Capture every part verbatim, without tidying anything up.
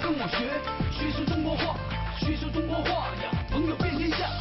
跟我学，学说中国话，学说中国话呀，朋友遍天下。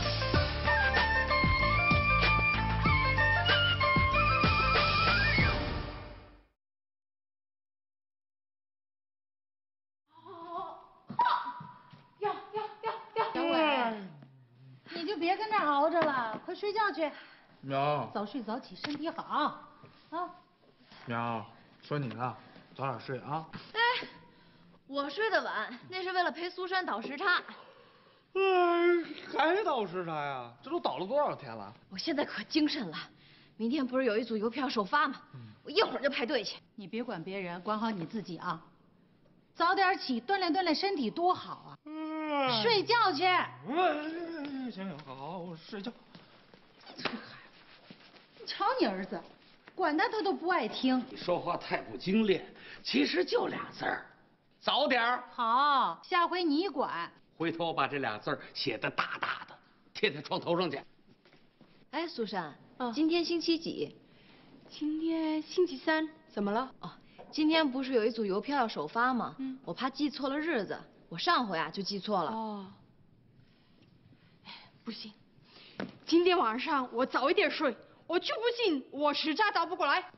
要要要要！小伟，你就别跟那儿熬着了，快睡觉去。 苗， 早睡早起，身体好啊。 苗，说你呢，早点睡啊。 哎，我睡得晚，那是为了陪苏珊倒时差。 哎，还倒时差呀？这都倒了多少天了？ 我现在可精神了，明天不是有一组邮票首发吗？嗯、我一会儿就排队去。 你别管别人，管好你自己啊。早点起，锻炼锻炼身体多好啊！嗯、睡觉去。 行行，好好，我睡觉。 这个孩子，你瞧你儿子，管他他都不爱听。 你说话太不精炼，其实就俩字儿，早点儿。 好，下回你管。 回头我把这俩字儿写得大大的，贴在床头上去。 哎，苏珊， 嗯、 今天星期几？ 今天星期三，怎么了？ 哦，今天不是有一组邮票要首发吗？ 嗯， 我怕记错了日子，我上回啊就记错了。 哦，哎，不行，今天晚上我早一点睡，我就不信我时差倒不过来。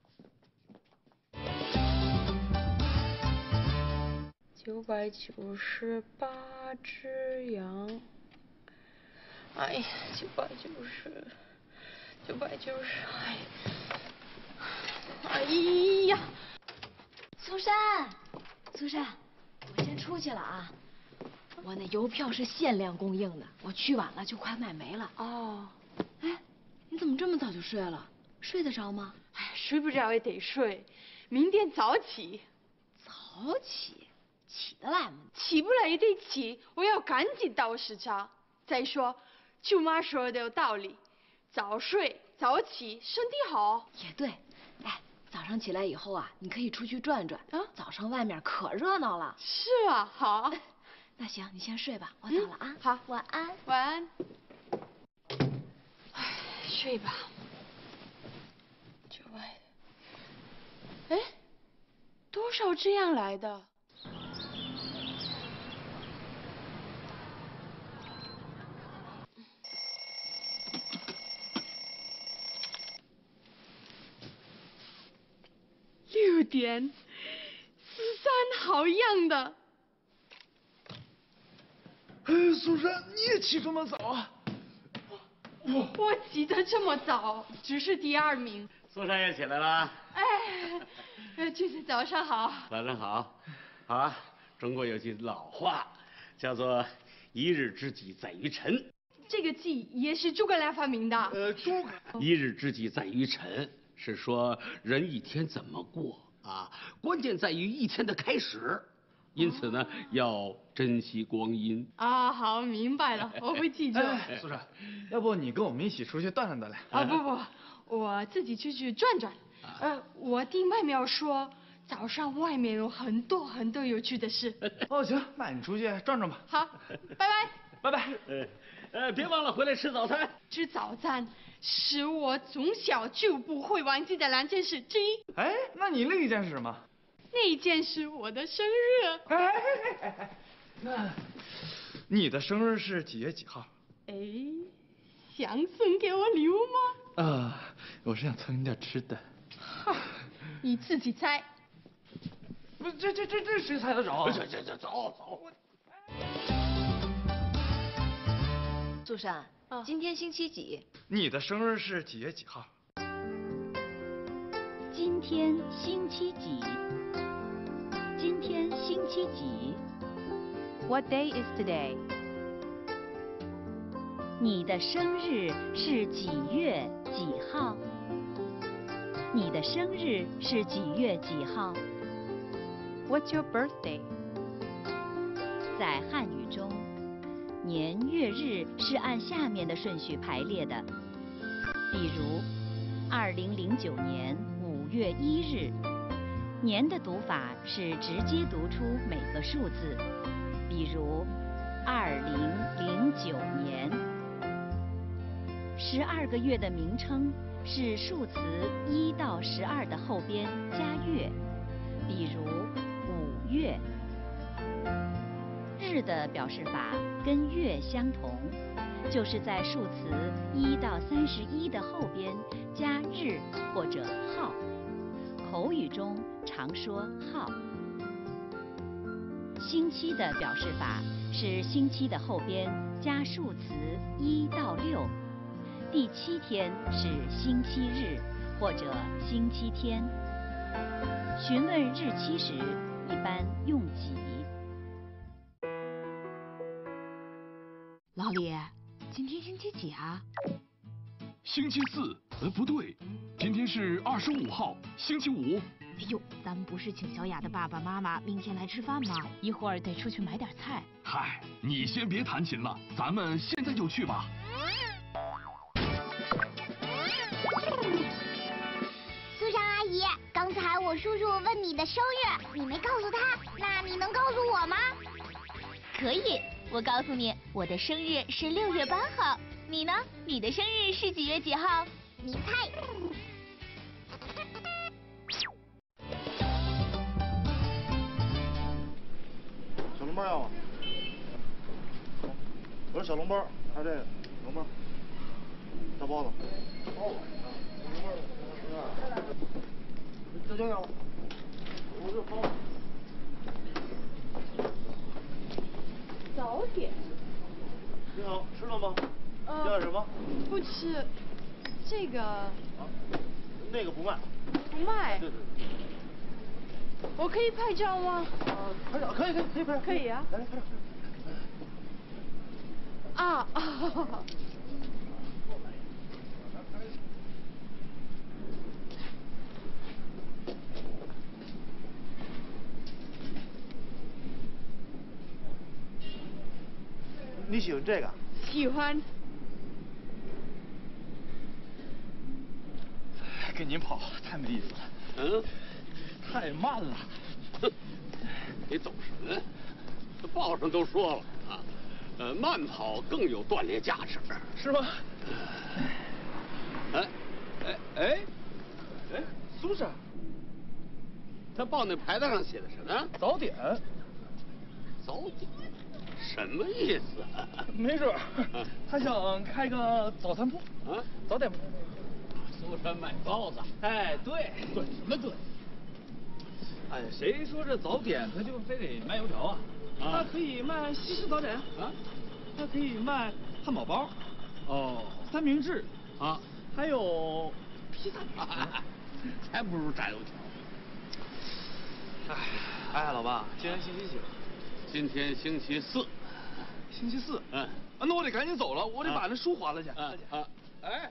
九百九十八只羊，哎呀，九百九十，九百九十，哎，哎呀， 苏珊，苏珊，我先出去了啊。我那邮票是限量供应的，我去晚了就快卖没了。 哦， 哎，你怎么这么早就睡了？睡得着吗？ 哎，睡不着也得睡，明天早起。 早起？起得来吗？ 起不来也得起，我要赶紧倒时差。再说，舅妈说的有道理，早睡早起身体好。 也对，哎，早上起来以后啊，你可以出去转转。啊，早上外面可热闹了。 是吗？好。 那行，你先睡吧，我走了啊。 嗯、好， 晚安。 晚安。哎，睡吧。九百，哎，多少这样来的？六点，苏珊好样的。 哎，苏珊，你也起这么早啊？ 我我起得这么早，只是第二名。 苏珊也起来了。 哎，这是早上好。 早上好，好啊。中国有句老话，叫做“一日之计在于晨”。 这个计也是诸葛亮发明的。 呃，诸葛。 一日之计在于晨，是说人一天怎么过啊？关键在于一天的开始。因此呢，要珍惜光阴啊！好，明白了，我会记住。 哎，苏珊，要不你跟我们一起出去锻炼锻炼？ 啊，不不，我自己出去转转。呃，我听外面说，早上外面有很多很多有趣的事。 哦，行，那你出去转转吧。 好，拜拜， 拜拜。 呃，呃，别忘了回来吃早餐。 吃早餐是我从小就不会忘记的两件事之一。 哎，那你另一件是什么？ 那一件是我的生日。 哎哎哎哎，那你的生日是几月几号？ 哎，想送给我礼物吗？ 呃，我是想蹭你点吃的。 你自己猜。 不，这这这这谁猜得着？ 这这这走走。 苏珊，啊、今天星期几？ 你的生日是几月几号？ 今天星期几？今天星期几 ？What day is today？ 你的生日是几月几号？你的生日是几月几号 ？What's your birthday？ 在汉语中，年月日是按下面的顺序排列的，比如，二零零九年五月一日。年的读法是直接读出每个数字，比如二零零九年。十二个月的名称是数词一到十二的后边加月，比如五月。 日的表示法跟月相同，就是在数词一到三十一的后边加日或者号。口语中常说号。星期的表示法是星期的后边加数词一到六，第七天是星期日或者星期天。询问日期时，一般用几？ 老李，今天星期几啊？ 星期四？呃，不对，今天是二十五号，星期五。 哎呦，咱们不是请小雅的爸爸妈妈明天来吃饭吗？一会儿得出去买点菜。 嗨，你先别弹琴了，咱们现在就去吧。 苏珊阿姨，刚才我叔叔问你的生日，你没告诉他，那你能告诉我吗？ 可以，我告诉你，我的生日是六月八号。你呢？你的生日是几月几号？ 你猜。 小笼包要吗？我说小笼包，还有这个有吗？大包子。包子。这就要吗？我这包子。 早点。 你好，吃了吗？ 呃， 要什么？ 不吃。这个。啊， 那个不卖。 不卖。 对对对。 我可以拍照吗？ 啊，拍照可以可以可以拍。 可以啊。 来来拍照。 啊啊！ 你喜欢这个？ 喜欢。 跟您跑太没意思了。 嗯， 太慢了。 哼，你懂什么？这报上都说了啊，呃，慢跑更有锻炼价值， 是吗？ 哎，哎哎哎，苏珊， 他报那牌子上写的什么？ 早点。 早点？什么意思啊？ 没准儿他想开个早餐铺啊， 早点铺。 苏珊卖包子。哎，对， 对什么对？哎呀，谁说这早点他就非得卖油条啊？ 啊他可以卖西式早点啊， 他可以卖汉堡包， 哦， 三明治啊， 还有披萨饼， 还不如炸油条。哎，哎，老爸，今天星期几了？ 今天星期四。 星期四。 嗯。 啊，那我得赶紧走了，我得把那书还了去。 啊啊，哎。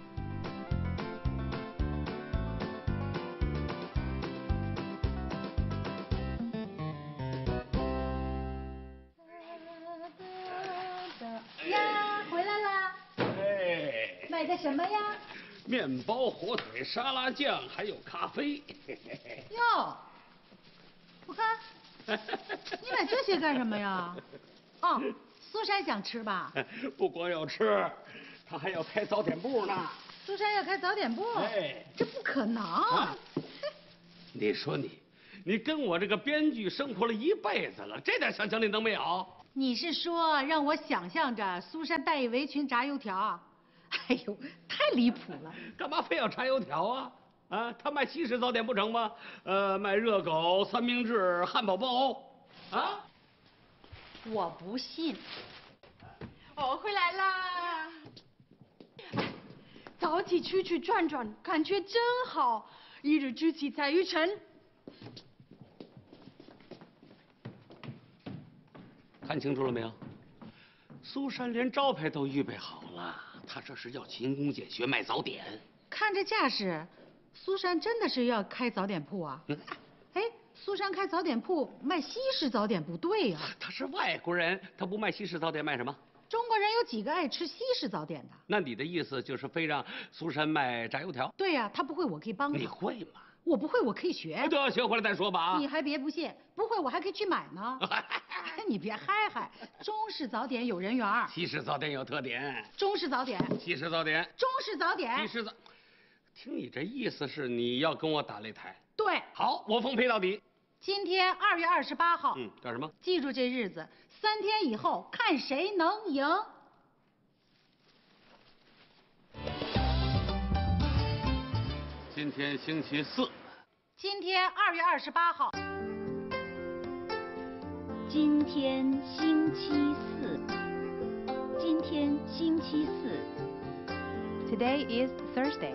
呀，回来啦！ 哎， 买的什么呀？ 面包、火腿、沙拉酱，还有咖啡。 哟，我看，你买这些干什么呀？哦，苏珊想吃吧？ 不光要吃，他还要开早点部呢。 苏珊要开早点部？ 哎， 这不可能。 啊、你说你，你跟我这个编剧生活了一辈子了，这点想象力能没有？ 你是说让我想象着苏珊带一围裙炸油条？哎呦，太离谱了！ 干嘛非要炸油条啊？啊，他卖西式早点不成吗？呃，卖热狗、三明治、汉堡包，啊？ 我不信。 我回来啦！早起出去转转，感觉真好。一日之计在于晨。 看清楚了没有？苏珊连招牌都预备好了，她这是要勤工俭学卖早点。 看这架势，苏珊真的是要开早点铺啊？ 嗯， 哎，苏珊开早点铺卖西式早点不对呀、啊。 她是外国人，她不卖西式早点卖什么？ 中国人有几个爱吃西式早点的？ 那你的意思就是非让苏珊卖炸油条？ 对呀、啊，她不会我可以帮她。 你会吗？ 我不会，我可以学。 都要学回来再说吧啊！ 你还别不信，不会我还可以去买呢。你别嗨嗨，中式早点有人缘， 西式早点有特点。 中式早点， 西式早点， 中式早点， 西式早。听你这意思是你要跟我打擂台？ 对。 好，我奉陪到底。 今天二月二十八号。 嗯，叫什么？ 记住这日子， 三天以后看谁能赢。 今天星期四。 今天二月二十八号。 今天星期四。今天星期四。 Today is Thursday.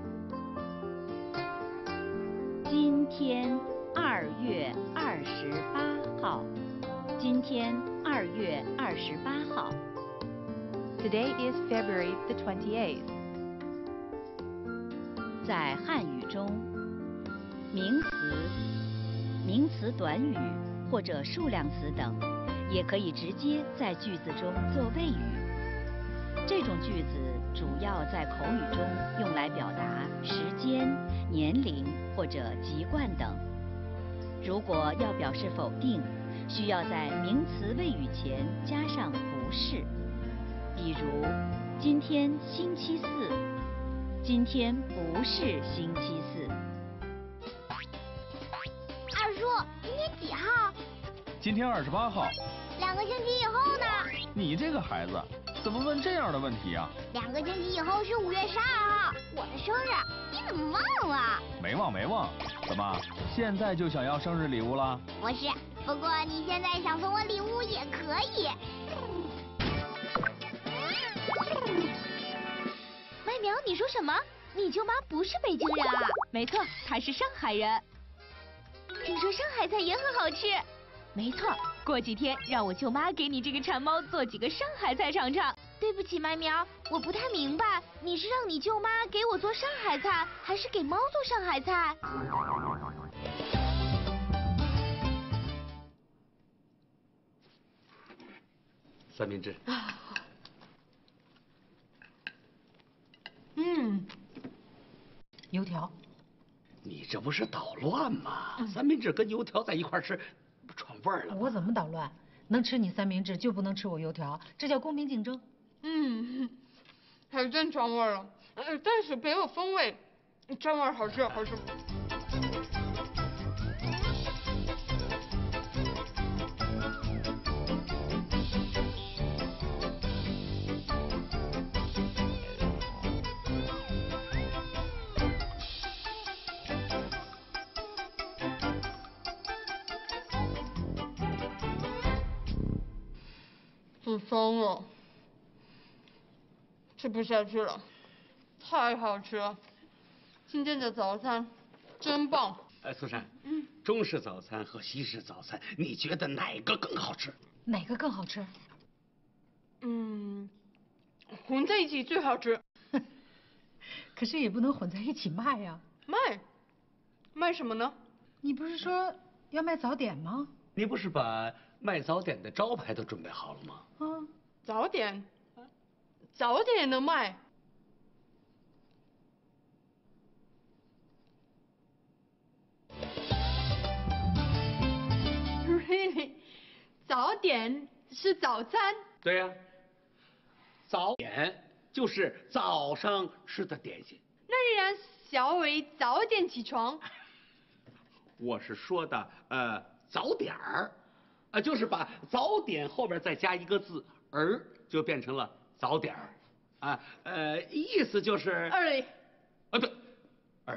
今天二月二十八号。今天二月二十八号。 Today is February the twenty-eighth. 在汉语中，名词、名词短语或者数量词等，也可以直接在句子中做谓语。这种句子主要在口语中用来表达时间、年龄或者籍贯等。如果要表示否定，需要在名词谓语前加上不是。比如，今天星期四，今天不是星期四。 二叔，今天几号？ 今天二十八号。 两个星期以后呢？ 你这个孩子，怎么问这样的问题啊？ 两个星期以后是五月十二号，我的生日，你怎么忘了？ 没忘没忘，怎么现在就想要生日礼物了？ 不是，不过你现在想送我礼物也可以。 麦苗，你说什么？你舅妈不是北京人啊？没错，她是上海人。听说上海菜也很好吃。没错，过几天让我舅妈给你这个馋猫做几个上海菜尝尝。对不起，麦苗，我不太明白，你是让你舅妈给我做上海菜，还是给猫做上海菜？ 三明治。 嗯，油条。 你这不是捣乱吗？嗯、三明治跟油条在一块吃，串味儿了。 我怎么捣乱？能吃你三明治就不能吃我油条，这叫公平竞争。 嗯，还真串味了，呃，但是别有风味，串味好吃好吃。不香了，吃不下去了，太好吃了！今天的早餐真棒。 哎，苏珊，嗯，中式早餐和西式早餐，你觉得哪个更好吃？ 哪个更好吃？ 嗯，混在一起最好吃。 可是也不能混在一起卖呀。 卖？卖什么呢？ 你不是说要卖早点吗？ 你不是把卖早点的招牌都准备好了吗？ 啊，早点，早点也能卖。Really？ 早点是早餐？ 对呀、啊，早点就是早上吃的点心。 那你让小伟早点起床。 我是说的，呃，早点儿。啊，就是把早点后边再加一个字儿，就变成了早点儿，啊，呃，意思就是 early， 啊对 ，early，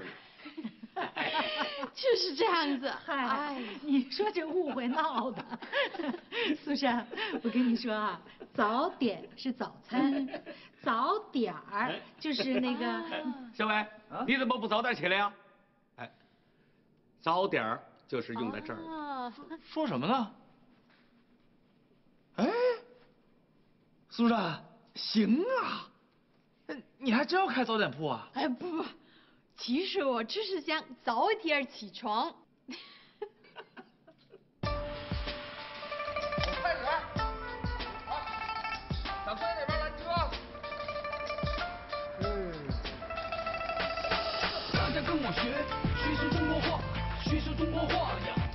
就是这样子。 哎，你说这误会闹的，苏珊，我跟你说啊，早点是早餐，早点儿就是那个。 小伟，啊、你怎么不早点起来呀？哎，早点儿就是用在这儿。 啊、说什么呢？哎，苏珊，行啊，你还真要开早点铺啊？ 哎不不，其实我只是想早点起床。 开始，好，小崔那边拦车。 嗯，大家跟我学，学说中国话，学说中国话呀。